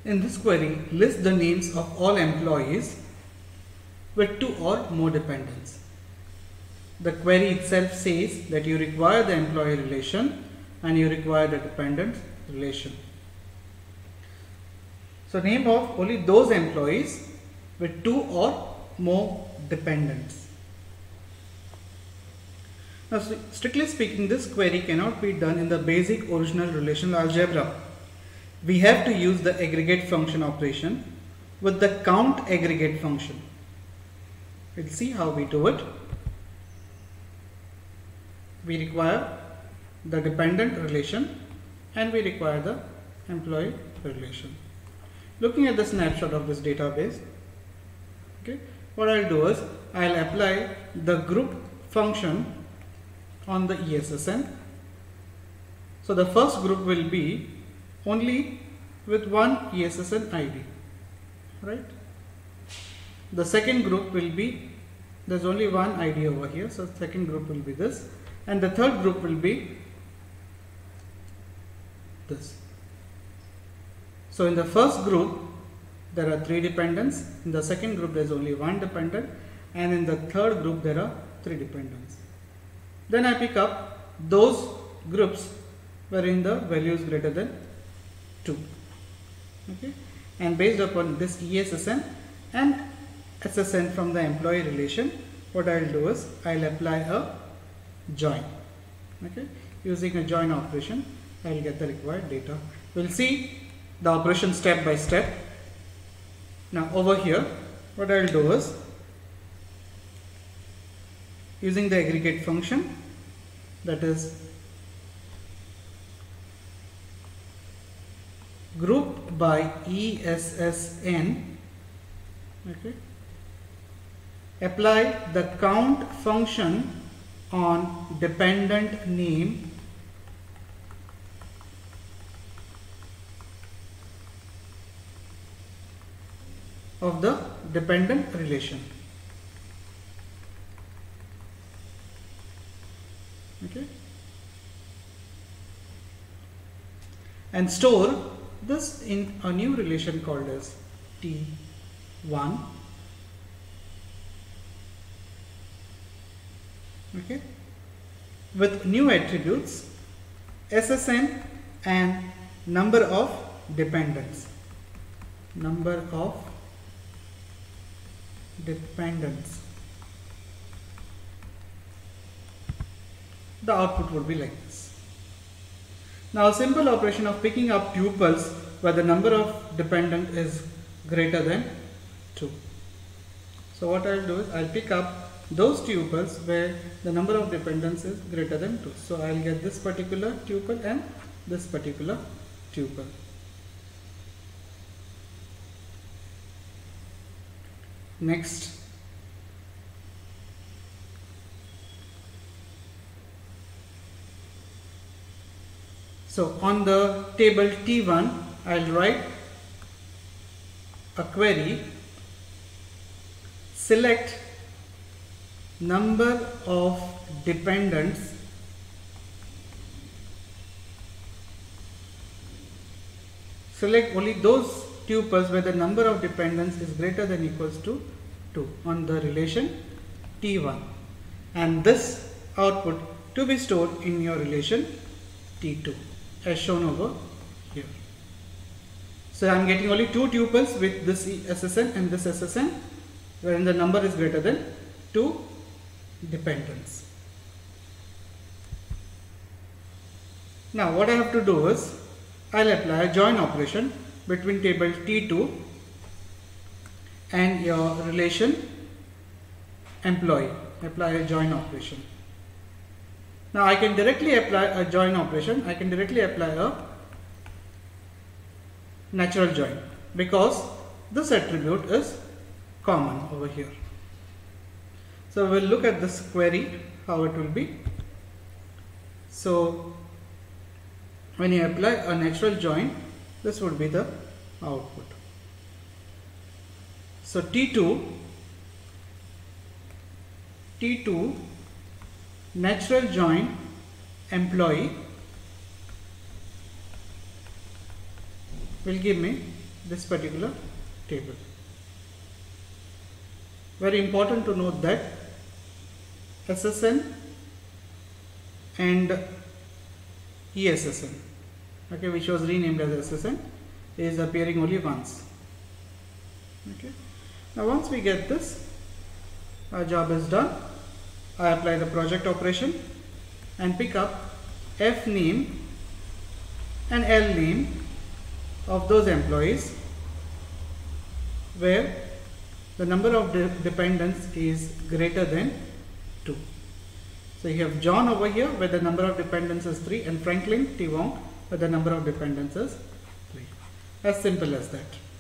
In this query, list the names of all employees with 2 or more dependents. The query itself says that you require the employee relation and you require the dependent relation. So name of only those employees with 2 or more dependents. Now, strictly speaking, this query cannot be done in the basic original relational algebra. We have to use the aggregate function operation with the count aggregate function. We'll see how we do it. We require the dependent relation and we require the employee relation. Looking at the snapshot of this database, okay, what I'll do is I'll apply the group function on the ESSN. So the first group will be only with one ESSN ID, right? The second group will be, there's only one ID over here, so the second group will be this, and the third group will be this. So in the first group there are 3 dependents, in the second group there is only 1 dependent, and in the third group there are 3 dependents. Then I pick up those groups wherein the value is greater than 2. Okay, and based upon this ESSN and SSN from the employee relation, what I will do is I will apply a join. Okay, using a join operation I will get the required data. We will see the operation step by step. Now over here what I will do is, using the aggregate function, that is group by ESSN, okay, apply the count function on dependent name of the dependent relation. Okay, and store this in a new relation called as T1. Okay, with new attributes SSN and number of dependents. Number of dependents. The output would be like this. Now a simple operation of picking up tuples where the number of dependent is greater than 2. So what I will do is I will pick up those tuples where the number of dependents is greater than 2. So I will get this particular tuple and this particular tuple. Next, so on the table T1 I will write a query, select number of dependents select only those tuples where the number of dependents is greater than equals to 2 on the relation T1, and this output to be stored in your relation T2 as shown over here. So I am getting only 2 tuples with this SSN and this SSN wherein the number is greater than 2 dependents. Now what I have to do is I will apply a join operation between table T2 and your relation employee. Apply a join operation. Now I can directly apply a join operation. I can directly apply a natural join because this attribute is common over here. So we will look at this query how it will be. So when you apply a natural join, this would be the output. So T2 natural join employee will give me this particular table. Very important to note that SSN and ESSN, okay, which was renamed as SSN, is appearing only once. Okay. Now once we get this, our job is done. I apply the project operation and pick up F name and L name of those employees where the number of dependents is greater than 2. So you have John over here where the number of dependents is 3, and Franklin T. Wong where the number of dependents is 3. As simple as that.